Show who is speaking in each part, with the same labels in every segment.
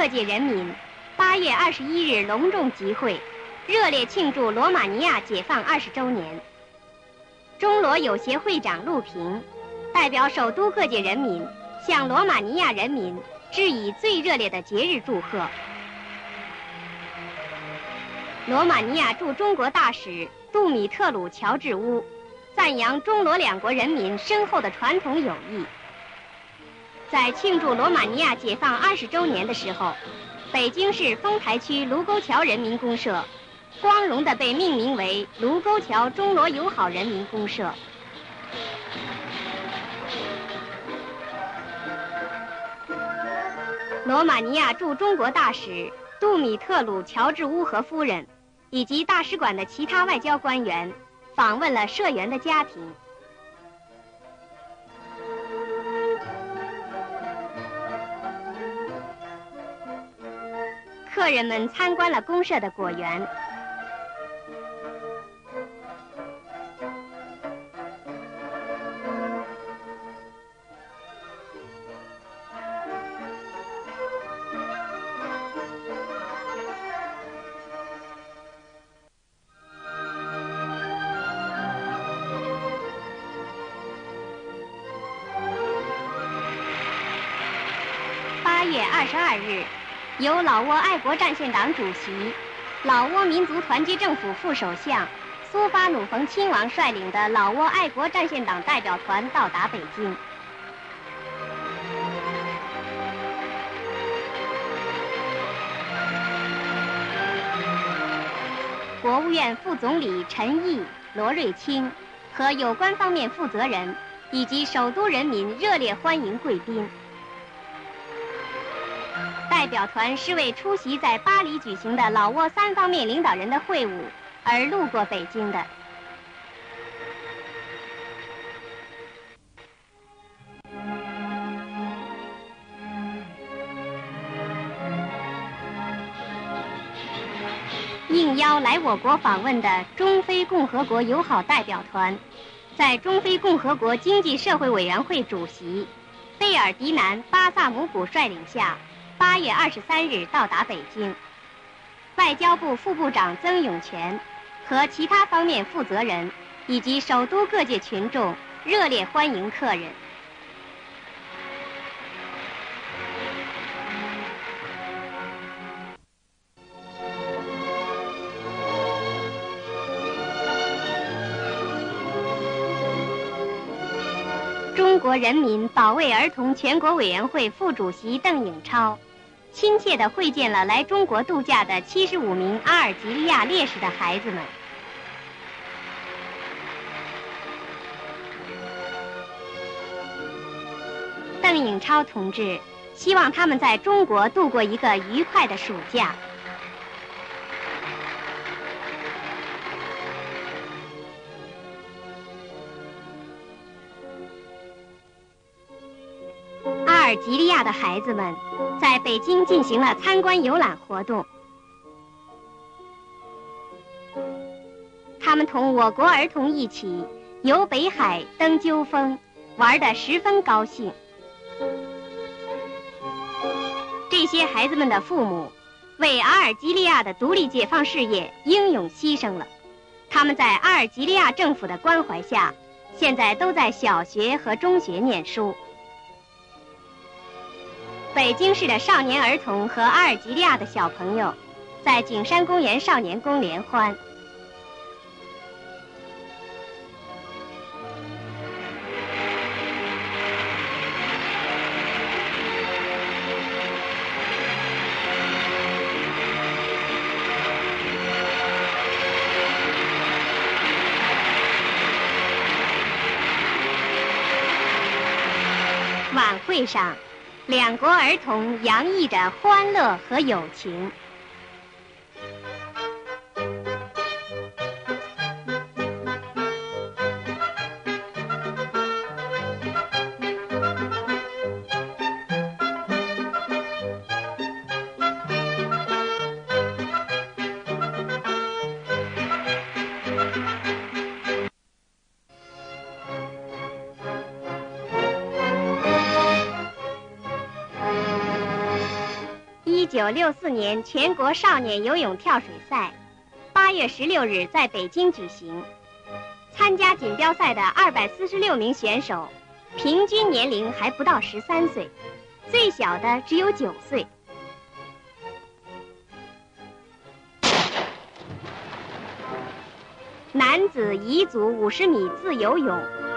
Speaker 1: 各界人民8月21日隆重集会，热烈庆祝罗马尼亚解放20周年。中罗友协会长陆平代表首都各界人民向罗马尼亚人民致以最热烈的节日祝贺。罗马尼亚驻中国大使杜米特鲁·乔治乌赞扬中罗两国人民深厚的传统友谊。在庆祝罗马尼亚解放20周年的时候，北京市丰台区卢沟桥人民公社光荣地被命名为卢沟桥中罗友好人民公社。罗马尼亚驻中国大使杜米特鲁·乔治乌和夫人以及大使馆的其他外交官员访问了社员的家庭。客人们参观了公社的果园。8月22日，由老挝爱国战线党主席、老挝民族团结政府副首相苏巴努冯亲王率领的老挝爱国战线党代表团到达北京。国务院副总理陈毅、罗瑞卿和有关方面负责人以及首都人民热烈欢迎贵宾。代表团是为出席在巴黎举行的老挝3方面领导人的会晤而路过北京的。应邀来我国访问的中非共和国友好代表团，在中非共和国经济社会委员会主席费尔迪南·巴萨姆古率领下8月23日到达北京。外交部副部长曾永权和其他方面负责人以及首都各界群众热烈欢迎客人。中国人民保卫儿童全国委员会副主席邓颖超亲切地会见了来中国度假的75名阿尔及利亚烈士的孩子们。邓颖超同志希望他们在中国度过一个愉快的暑假。阿尔及利亚的孩子们在北京进行了参观游览活动，他们同我国儿童一起游北海、登鸠峰，玩得十分高兴。这些孩子们的父母为阿尔及利亚的独立解放事业英勇牺牲了，他们在阿尔及利亚政府的关怀下，现在都在小学和中学念书。北京市的少年儿童和阿尔及利亚的小朋友在景山公园少年宫联欢。晚会上，两国儿童洋溢着欢乐和友情。 1964年全国少年游泳跳水赛8月16日在北京举行。参加锦标赛的246名选手，平均年龄还不到13岁，最小的只有9岁。男子乙组50米自由泳，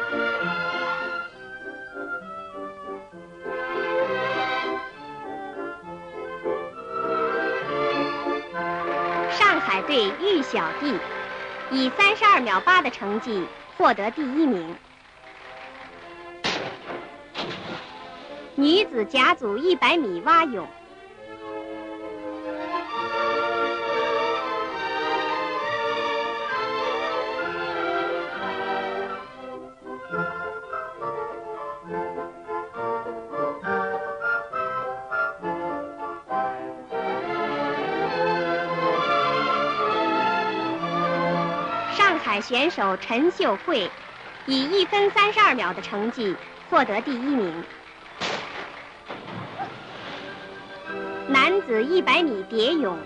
Speaker 1: 上海队喻小弟以32秒8的成绩获得第1名。女子甲组100米蛙泳，上海选手陈秀慧以1分32秒的成绩获得第1名。男子100米蝶泳，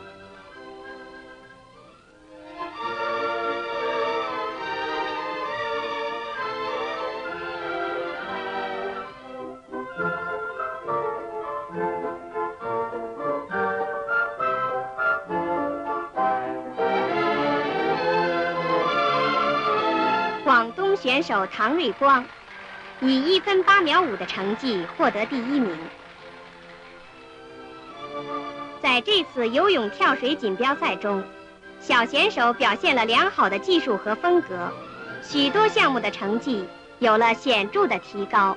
Speaker 1: 广东选手唐瑞光以1分8秒5的成绩获得第1名。在这次游泳跳水锦标赛中，小选手表现了良好的技术和风格，许多项目的成绩有了显著的提高。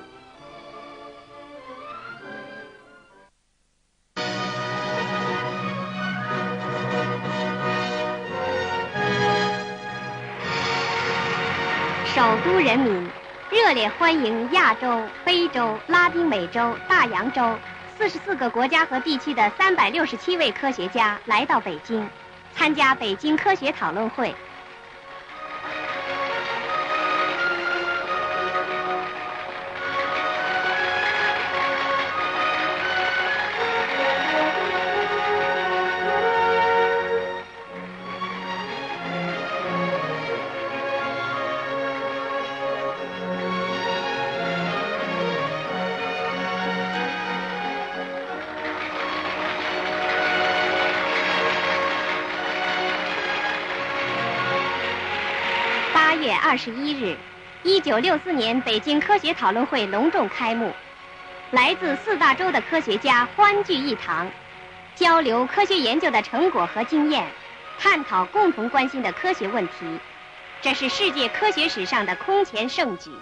Speaker 1: 首都人民热烈欢迎亚洲、非洲、拉丁美洲、大洋洲44个国家和地区的367位科学家来到北京，参加北京科学讨论会。8月21日，1964年北京科学讨论会隆重开幕，来自4大洲的科学家欢聚一堂，交流科学研究的成果和经验，探讨共同关心的科学问题。这是世界科学史上的空前盛举。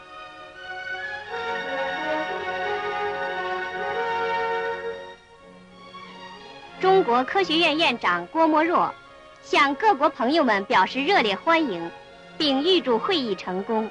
Speaker 1: 中国科学院院长郭沫若向各国朋友们表示热烈欢迎，并预祝会议成功。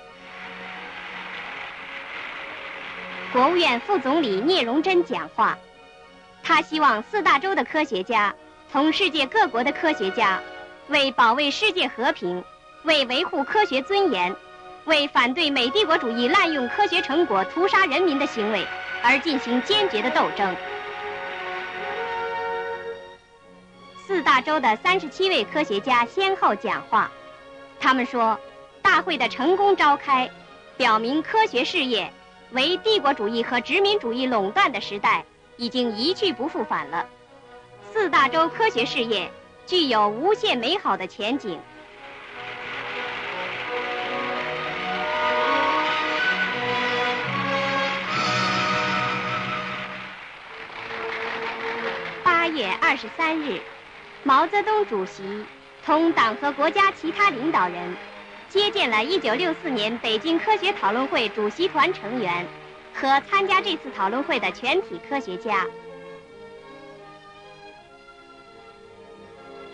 Speaker 1: 国务院副总理聂荣臻讲话，他希望4大洲的科学家同世界各国的科学家，为保卫世界和平，为维护科学尊严，为反对美帝国主义滥用科学成果屠杀人民的行为而进行坚决的斗争。4大洲的37位科学家先后讲话，他们说，大会的成功召开，表明科学事业为帝国主义和殖民主义垄断的时代已经一去不复返了。4大洲科学事业具有无限美好的前景。8月23日，毛泽东主席同党和国家其他领导人接见了1964年北京科学讨论会主席团成员和参加这次讨论会的全体科学家。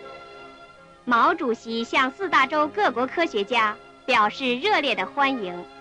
Speaker 1: 毛主席向4大洲各国科学家表示热烈的欢迎。